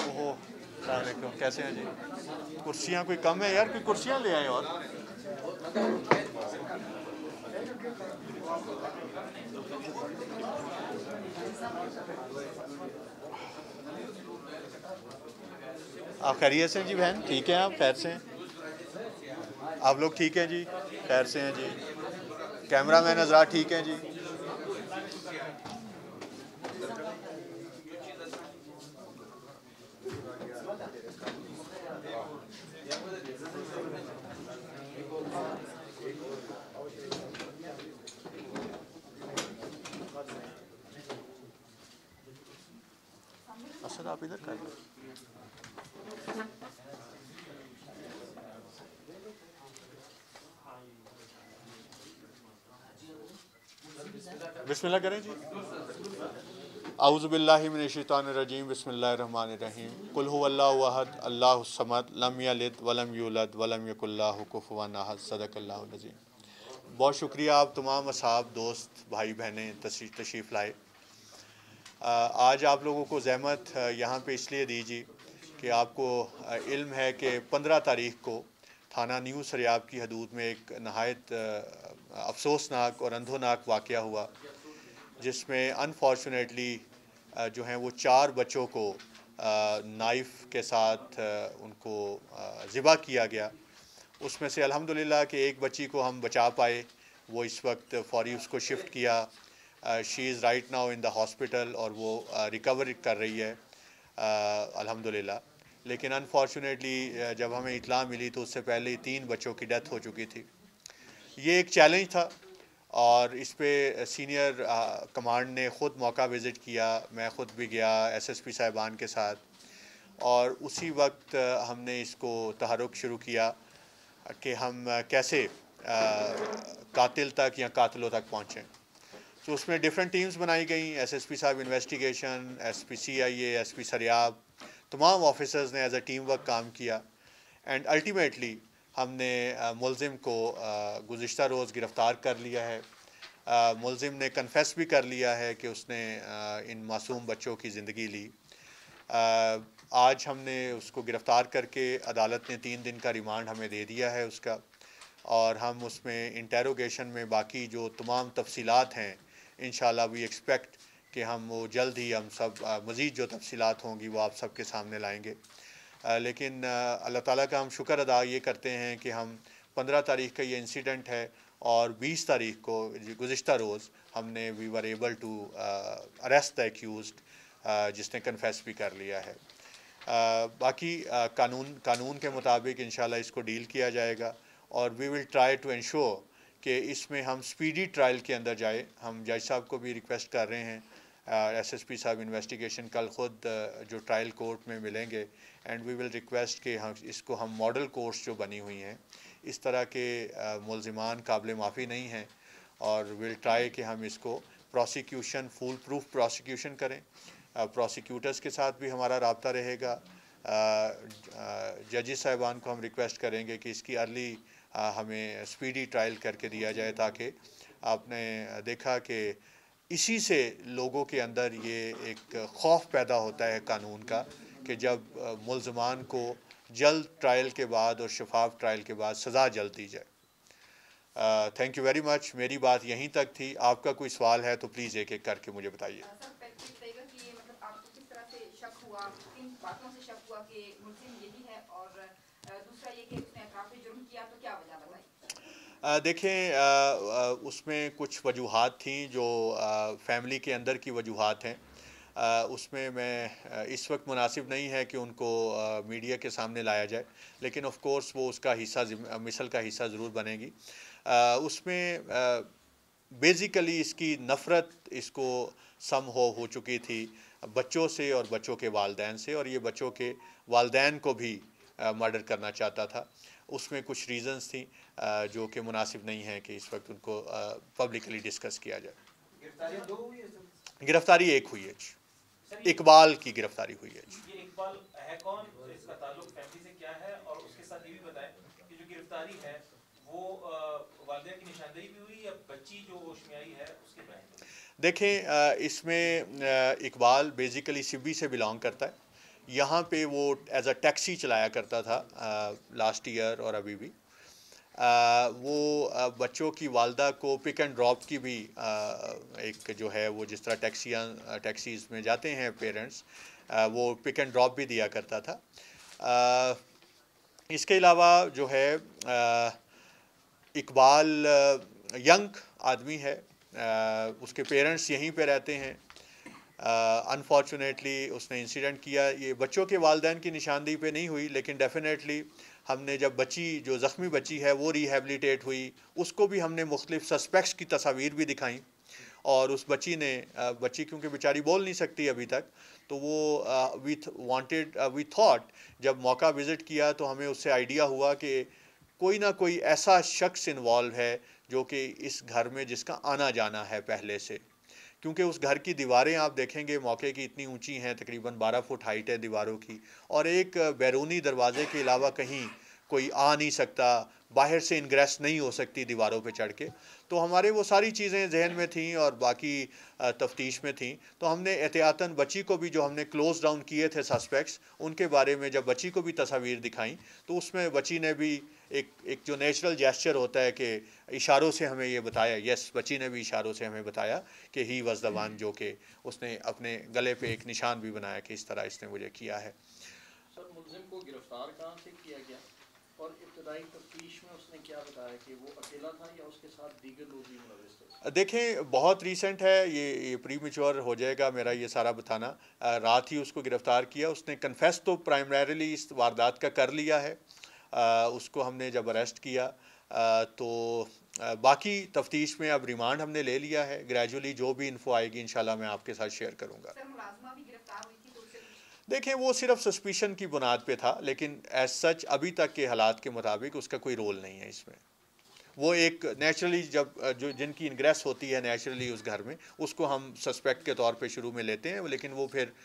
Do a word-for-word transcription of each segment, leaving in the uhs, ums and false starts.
ओहो, अस्सलाम वालेकुम, कैसे हैं जी? कुर्सियाँ कोई कम है यार, कोई कुर्सियाँ ले आए और आप खैरियत से हैं जी बहन? ठीक हैं आप? खैर से हैं? आप लोग ठीक हैं जी? खैर से हैं जी? कैमरा मैन हज़रात ठीक हैं जी? असद आप इधर कर लो। बिस्मिल्लाह करें जी। आऊज़ु बिल्लाहि मिनश शैतानिर रजीम, बिस्मिल्लाहिर रहमानिर रहीम। कुल हुवल्लाहु अहद, अल्लाहुस समद, लम यलिद वलम यूलद वलम यकुल लहु कुफुवन अहद। सदक़ल्लाहुल अज़ीम। बहुत शुक्रिया आप तमाम असहाब, दोस्त, भाई बहनें तशरीफ़ लाए। आज आप लोगों को ज़हमत यहाँ पे इसलिए दीजिए कि आपको इल्म है कि पंद्रह तारीख़ को थाना न्यू सरियाब की हदूद में एक नहायत अफसोसनाक और अंधोनाक वाक़या हुआ, जिसमें अनफॉर्चुनेटली जो हैं वो चार बच्चों को नाइफ़ के साथ उनको ज़िबा किया गया। उसमें से अल्हम्दुलिल्लाह कि एक बच्ची को हम बचा पाए, वो इस वक्त फौरी उसको शिफ्ट किया। She is right now in the hospital और वो रिकवर कर रही है अल्हम्दुलिल्लाह। लेकिन अनफॉर्चुनेटली जब हमें इत्तला मिली तो उससे पहले ही तीन बच्चों की डेथ हो चुकी थी। ये एक चैलेंज था और इस पे सीनियर कमांड ने ख़ुद मौका विज़िट किया, मैं ख़ुद भी गया एसएसपी साहिबान के साथ, और उसी वक्त हमने इसको तहरुक शुरू किया कि हम कैसे कातिल तक या कातिलों तक पहुँचें। तो उसमें डिफरेंट टीम्स बनाई गई, एसएसपी साहब investigation, SP CIA, SP Sariab, तमाम ऑफिसर्स ने एज अ टीम वर्क काम किया एंड अल्टीमेटली हमने मुलजिम को गुज़िश्ता रोज़ गिरफ़्तार कर लिया है। मुलजिम ने कन्फेस भी कर लिया है कि उसने आ, इन मासूम बच्चों की ज़िंदगी ली। आ, आज हमने उसको गिरफ़्तार करके अदालत ने तीन दिन का रिमांड हमें दे दिया है उसका, और हम उसमें इंटेरोगेशन में बाकी जो तमाम तफसीलात हैं इंशाल्लाह वी एक्सपेक्ट कि हम वो जल्द ही हम सब मज़ीद जो तफसीलात होंगी वो आप सब के सामने लाएंगे। आ, लेकिन अल्लाह ताला का हम शुक्र अदा ये करते हैं कि हम पंद्रह तारीख़ का ये इंसिडेंट है और बीस तारीख़ को गुज़िश्ता रोज़ हमने we were able to arrest the accused जिसने कन्फेस भी कर लिया है। आ, बाकी आ, कानून कानून के मुताबिक इंशाल्लाह इसको डील किया जाएगा और we will try to ensure कि इसमें हम स्पीडी ट्रायल के अंदर जाए। हम जज साहब को भी रिक्वेस्ट कर रहे हैं, एसएसपी साहब इन्वेस्टिगेशन कल ख़ुद जो ट्रायल कोर्ट में मिलेंगे एंड वी विल रिक्वेस्ट कि हम इसको हम मॉडल कोर्ट्स जो बनी हुई हैं इस तरह के मुलजिमान काबिल माफ़ी नहीं हैं, और विल ट्राई कि हम इसको प्रोसिक्यूशन फुल प्रूफ प्रोसिक्यूशन करें। प्रोसिक्यूटर्स के साथ भी हमारा रब्ता रहेगा। जजेस साहिबान को हम रिक्वेस्ट करेंगे कि इसकी अर्ली हमें स्पीडी ट्रायल करके दिया जाए, ताकि आपने देखा कि इसी से लोगों के अंदर ये एक खौफ पैदा होता है कानून का कि जब मुलजमान को जल्द ट्रायल के बाद और शफाफ ट्रायल के बाद सज़ा जल्द दी जाए। Thank you very much. मेरी बात यहीं तक थी। आपका कोई सवाल है तो प्लीज़ एक एक करके मुझे बताइए। देखें, उसमें कुछ वजूहात थी जो फैमिली के अंदर की वजूहात हैं, आ, उसमें मैं इस वक्त मुनासिब नहीं है कि उनको आ, मीडिया के सामने लाया जाए, लेकिन ऑफ कोर्स वो उसका हिस्सा मिसल का हिस्सा ज़रूर बनेगी। आ, उसमें बेसिकली इसकी नफ़रत इसको सम हो हो चुकी थी बच्चों से और बच्चों के वालदैन से, और ये बच्चों के वालदैन को भी मर्डर करना चाहता था। उसमें कुछ रीज़न्स थी आ, जो कि मुनासिब नहीं है कि इस वक्त उनको पब्लिकली डिस्कस किया जाए। गिरफ्तारी एक हुई है, इकबाल की गिरफ्तारी हुई है। ये इकबाल है कौन, इसका ताल्लुक फैमिली से क्या है, और उसके साथ ये भी बताएं कि जो गिरफ्तारी है वो वालिदैन की निशानदेही भी हुई या बच्ची जो होश में आई है उसके बयान? देखें, इसमें इकबाल बेसिकली सिब्बी से बिलोंग करता है। یہاں پہ وہ ایز اے ٹیکسی چلایا کرتا تھا لاسٹ ایئر اور ابھی بھی. آ, وہ آ, بچوں کی والدہ کو پک اینڈ ڈراپ کی بھی آ, ایک جو ہے وہ جس طرح ٹیکسیاں ٹیکسیز میں جاتے ہیں پیرنٹس, وہ پک اینڈ ڈراپ بھی دیا کرتا تھا. آ, اس کے علاوہ جو ہے آ, اقبال ینگ آدمی ہے, آ, اس کے پیرنٹس یہیں پہ رہتے ہیں. انفارچونیٹلی اس نے انسیڈنٹ کیا, یہ بچوں کے والدین کی نشاندہی پہ نہیں ہوئی, لیکن ڈیفینیٹلی ہم نے جب بچی جو زخمی بچی ہے وہ ریہیبلیٹیٹ ہوئی, اس کو بھی ہم نے مختلف سسپیکٹس کی تصاویر بھی دکھائیں, اور اس بچی نے بچی کیونکہ بیچاری بول نہیں سکتی ابھی تک, تو وہ وی وانٹیڈ وی تھاٹ جب موقع وزٹ کیا تو ہمیں اس سے آئیڈیا ہوا کہ کوئی نہ کوئی ایسا شخص انوالو ہے جو کہ اس گھر میں جس کا آنا جانا ہے پہلے سے, کیونکہ اس گھر کی دیواریں آپ دیکھیں گے موقع کی اتنی اونچی ہیں, تقریباً بارہ فٹ ہائٹ ہے دیواروں کی, اور ایک بیرونی دروازے کے علاوہ کہیں کوئی آ نہیں سکتا, باہر سے انگریس نہیں ہو سکتی دیواروں پہ چڑھ کے. تو ہمارے وہ ساری چیزیں ذہن میں تھیں اور باقی تفتیش میں تھیں, تو ہم نے احتیاطاً بچی کو بھی جو ہم نے کلوز ڈاؤن کیے تھے سسپیکٹس, ان کے بارے میں جب بچی کو بھی تصاویر دکھائیں تو اس میں بچی نے بھی ایک ایک جو نیچرل جیسچر ہوتا ہے کہ اشاروں سے ہمیں یہ بتایا, یس بچی نے بھی اشاروں سے ہمیں بتایا کہ ہی واز دا ون, جو کہ اس نے اپنے گلے پہ ایک نشان بھی بنایا کہ اس طرح اس نے مجھے کیا ہے. سر ملزم کو گرفتار کہاں سے کیا گیا, اور ابتدائی تفتیش میں اس نے کیا بتایا کہ وہ اکیلا تھا یا اس کے ساتھ دیگر لوگ بھی ملوث تھے؟ دیکھیں بہت ریسنٹ ہے یہ یہ پری میچور ہو جائے گا میرا یہ سارا بتانا. رات ہی اس کو گرفتار کیا, اس نے کنفیس تو پرائمریلی اس واردات کا کر لیا ہے. اس کو ہم نے جب اریسٹ کیا تو باقی تفتیش میں اب ریمانڈ ہم نے لے لیا ہے. گریجولی جو بھی انفو آئے گی انشاءاللہ میں آپ کے ساتھ شیئر کروں گا. دیکھیں وہ صرف سسپیشن کی بنیاد پہ تھا, لیکن ایز سچ ابھی تک کے حالات کے مطابق اس کا کوئی رول نہیں ہے اس میں. وہ ایک نیچرلی جب جو جن کی انگریس ہوتی ہے نیچرلی اس گھر میں, اس کو ہم سسپیکٹ کے طور پہ شروع میں لیتے ہیں, لیکن وہ پھر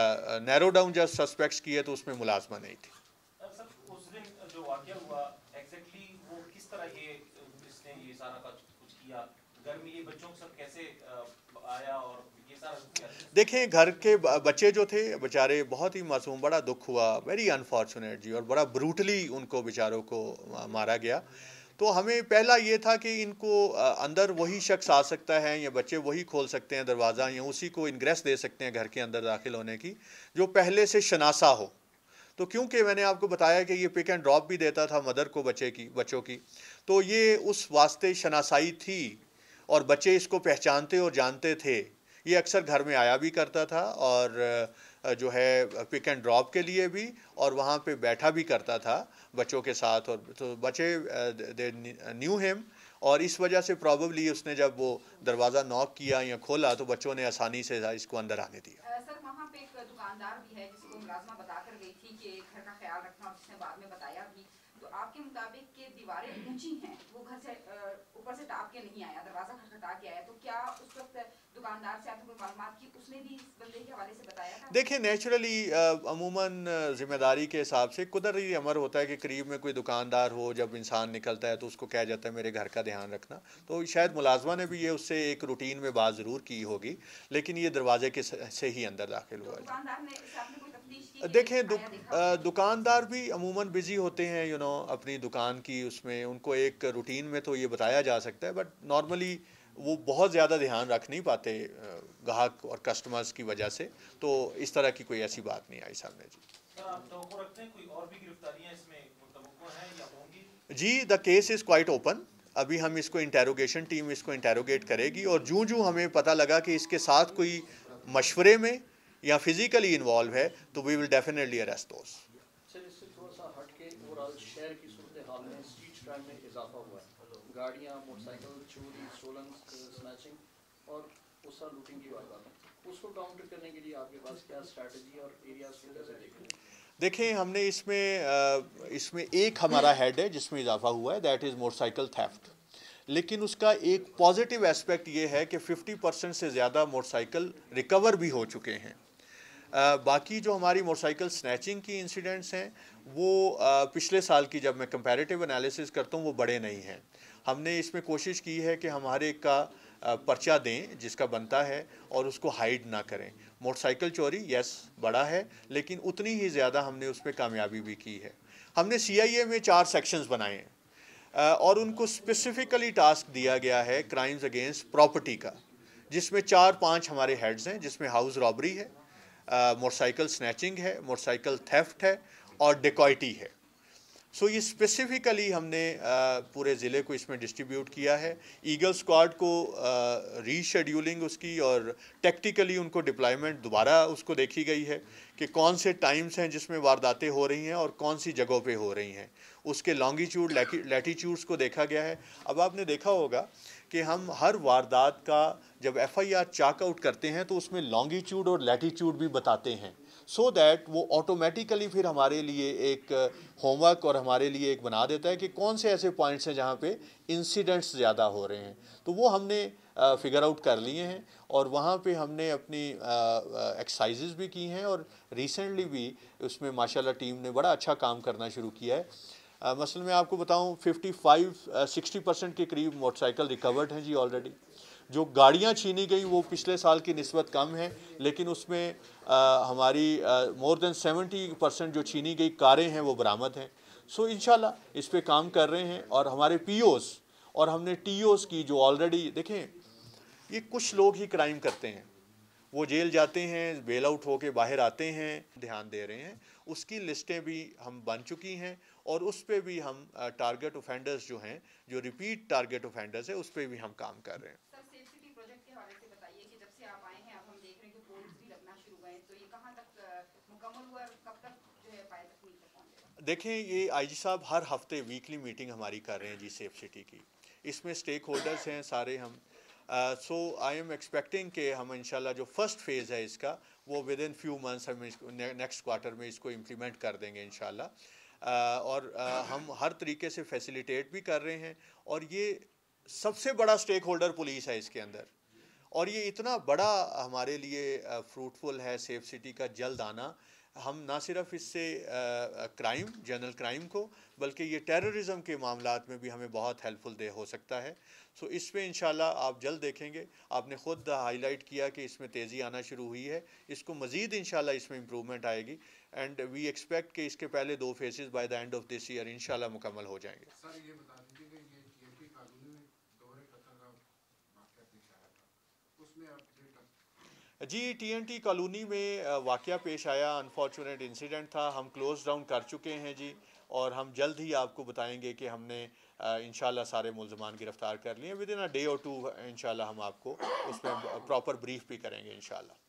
نیرو ڈاؤن جب سسپیکٹس کیے تو اس میں ملازمہ نہیں تھی. سر اس دن جو واقعہ ہوا ایگزیکٹلی وہ کس طرح یہ اس نے یہ سارا کچھ کیا, گھر میں یہ بچوں کے ساتھ کیسے آیا اور یہ سارا؟ دیکھیں گھر کے بچے جو تھے بیچارے بہت ہی معصوم, بڑا دکھ ہوا, ویری انفارچونیٹ جی, اور بڑا بروٹلی ان کو بیچاروں کو مارا گیا. تو ہمیں پہلا یہ تھا کہ ان کو اندر وہی شخص آ سکتا ہے یا بچے وہی کھول سکتے ہیں دروازہ یا اسی کو انگریس دے سکتے ہیں گھر کے اندر داخل ہونے کی جو پہلے سے شناسا ہو. تو کیونکہ میں نے آپ کو بتایا کہ یہ پک اینڈ ڈراپ بھی دیتا تھا مدر کو بچے کی بچوں کی, تو یہ اس واسطے شناسائی تھی اور بچے اس کو پہچانتے اور جانتے تھے. یہ اکثر گھر میں آیا بھی کرتا تھا اور جو ہے پک اینڈ ڈراپ کے لیے بھی, اور وہاں پہ بیٹھا بھی کرتا تھا بچوں کے ساتھ, اور تو بچے دے نیو ہیم, اور اس وجہ سے پرابیبلی اس نے جب وہ دروازہ ناک کیا یا کھولا تو بچوں نے آسانی سے اس کو اندر آنے دیا. سر وہاں پہ ایک دکاندار بھی ہے جس کو ملازمہ بتا کر گئی تھی کہ گھر کا خیال رکھنا, اور جس نے بعد میں بتایا بھی, تو آپ کے مطابق کہ دیواریں اونچی ہیں, وہ گھر سے اوپر سے ٹاپ کے نہیں آیا, دروازہ کھٹکھٹا کے آیا, تو کیا اس وقت دکاندار سے آپ نے کوئی معلومات کی, اس نے بھی اس بندے کے حوالے سے بتایا تھا؟ دیکھیں نیچرلی عموماً ذمہ داری کے حساب سے قدرتی امر ہوتا ہے کہ قریب میں کوئی دکاندار ہو, جب انسان نکلتا ہے تو اس کو کہا جاتا ہے میرے گھر کا دھیان رکھنا. تو شاید ملازمہ نے بھی یہ اس سے ایک روٹین میں بات ضرور کی ہوگی, لیکن یہ دروازے کے سے ہی اندر داخل ہوا. دکاندار نے اس آپ نے کوئی تفتیش کی؟ دیکھیں دکاندار بھی عموماً بزی ہوتے ہیں یو نو اپنی دکان کی, اس میں ان کو ایک روٹین میں تو یہ بتایا جا سکتا ہے, بٹ نارملی وہ بہت زیادہ دھیان رکھ نہیں پاتے گاہک اور کسٹمرز کی وجہ سے, تو اس طرح کی کوئی ایسی بات نہیں آئی سامنے. جی سر آپ توقع رکھتے ہیں کوئی اور بھی گرفتاریاں اس میں متوقع ہیں یا ہوں گی؟ جی the case is quite open. ابھی ہم اس کو انٹیروگیشن ٹیم اس کو انٹیروگیٹ کرے گی, اور جوں جوں ہمیں پتہ لگا کہ اس کے ساتھ کوئی مشورے میں یا فزیکلی انوالو ہے تو we will definitely arrest those. Sir اس سے تھوڑا سا ہٹ کے اوورآل شہر کی صورتحال میں اسٹریٹ کرائم میں اضافہ ہوا ہے, گاڑیاں, موٹر سائیکل چوری, اسٹولن, اسنیچنگ اور اس طرح لوٹنگ کی واردات ہے, اس کو کاؤنٹر کرنے کے لیے آپ کے پاس کیا اسٹریٹجی اور ایریاز کو کیسے دیکھ رہے ہیں؟ دیکھیں ہم نے اس میں اس میں ایک ہمارا ہیڈ ہے جس میں اضافہ ہوا ہے, that is motorcycle theft, لیکن اس کا ایک پازیٹیو اسپیکٹ یہ ہے کہ ففٹی پرسینٹ سے زیادہ موٹر سائیکل ریکور بھی ہو چکے ہیں. باقی جو ہماری موٹر سائیکل سنیچنگ کی انسیڈنٹس ہیں وہ پچھلے سال کی جب میں کمپیریٹیو انالیسس کرتا ہوں وہ بڑے نہیں ہیں. ہم نے اس میں کوشش کی ہے کہ ہمارے کا पर्चा दें जिसका बनता है और उसको हाइड ना करें। मोटरसाइकिल चोरी यस बड़ा है, लेकिन उतनी ही ज़्यादा हमने उस पर कामयाबी भी की है। हमने सी आई ए में चार सेक्शंस बनाए हैं और उनको स्पेसिफिकली टास्क दिया गया है क्राइम्स अगेंस्ट प्रॉपर्टी का, जिसमें चार पांच हमारे हेड्स हैं, जिसमें हाउस रॉबरी है, मोटरसाइकिल स्नैचिंग है, मोटरसाइकिल थेफ्ट है और डिकॉइटी है। सो so, ये स्पेसिफिकली हमने आ, पूरे ज़िले को इसमें डिस्ट्रीब्यूट किया है। ईगल स्क्वाड को रीशेड्यूलिंग उसकी और टेक्टिकली उनको डिप्लॉयमेंट दोबारा उसको देखी गई है कि कौन से टाइम्स हैं जिसमें वारदातें हो रही हैं और कौन सी जगहों पे हो रही हैं। उसके लॉन्गिट्यूड लैटीट्यूड्स को देखा गया है। अब आपने देखा होगा कि हम हर वारदात का जब F I R chalk out करते हैं तो उसमें लॉन्गिट्यूड और लैटीट्यूड भी बताते हैं, सो दैट वो ऑटोमेटिकली फिर हमारे लिए एक होमवर्क और हमारे लिए एक बना देता है कि कौन से ऐसे पॉइंट्स हैं जहाँ पे इंसिडेंट्स ज़्यादा हो रहे हैं। तो वो हमने फिगर आउट कर लिए हैं और वहाँ पे हमने अपनी एक्सरसाइजेज भी की हैं और रिसेंटली भी उसमें माशाल्लाह टीम ने बड़ा अच्छा काम करना शुरू किया है। Uh, मसल मैं आपको बताऊं पचपन साठ परसेंट के करीब मोटरसाइकिल रिकवर्ड हैं जी ऑलरेडी। जो गाड़ियां छीनी गई वो पिछले साल की निस्बत कम है, लेकिन उसमें uh, हमारी मोर देन सत्तर परसेंट जो छीनी गई कारें हैं वो बरामद हैं। सो so, इंशाल्लाह इस पे काम कर रहे हैं। और हमारे पी ओज़ और हमने टी ओज़ की जो ऑलरेडी देखें, ये कुछ लोग ही क्राइम करते हैं, वो जेल जाते हैं, बेल आउट होके बाहर आते हैं, ध्यान दे रहे हैं। उसकी लिस्टें भी हम बन चुकी हैं और उस पे भी हम टारगेट ऑफेंडर्स जो हैं, जो रिपीट टारगेट ऑफेंडर्स है, उस पे भी हम काम कर रहे हैं। सर, सेफ सिटी प्रोजेक्ट के हवाले से बताइए कि जब से आप आए हैं अब हम देख रहे हैं कि पोल्स भी लगना शुरू हुए हैं, तो ये कहाँ तक मुकम्मल हुआ और कब तक जो है पाए तकमील तक पहुंचेगा? देखें, ये आई जी साहब हर हफ्ते वीकली मीटिंग हमारी कर रहे हैं जी सेफ सिटी की। इसमें स्टेक होल्डर्स हैं सारे हम। सो आई एम एक्सपेक्टिंग कि हम इंशाल्लाह जो फर्स्ट फेज़ है इसका वो विद इन फ्यू मंथ्स हम इसको नेक्स्ट क्वार्टर में इसको इम्प्लीमेंट कर देंगे इंशाल्लाह। uh, और uh, हम हर तरीके से फैसिलिटेट भी कर रहे हैं और ये सबसे बड़ा स्टेक होल्डर पुलिस है इसके अंदर, और ये इतना बड़ा हमारे लिए फ्रूटफुल है सेफ सिटी का जल्द आना। हम ना सिर्फ इससे क्राइम जनरल क्राइम को बल्कि ये टेररिज्म के मामलात में भी हमें बहुत हेल्पफुल दे हो सकता है। सो so, इस पे इंशाल्लाह आप जल्द देखेंगे। आपने ख़ुद हाईलाइट किया कि इसमें तेज़ी आना शुरू हुई है, इसको मज़ीद इंशाल्लाह इसमें इम्प्रूवमेंट आएगी एंड वी एक्सपेक्ट कि इसके पहले दो phases by the end of this year इंशाल्लाह मुकम्मल हो जाएंगे। सर ये बता दीजिए कि ये टीएनटी कॉलोनी में दोहरे कत्ल का वाक़या पेश आया था, उसमें update G T N T colony में वाक़या पेश आया, अनफॉर्चुनेट इंसिडेंट था। हम क्लोज डाउन कर चुके हैं जी और हम जल्द ही आपको बताएंगे कि हमने इंशाल्लाह सारे मुल्ज़मान गिरफ़्तार कर लिए। Within a day or two इंशाल्लाह हम आपको उसमें प्रॉपर ब्रीफ भी करेंगे इंशाल्लाह।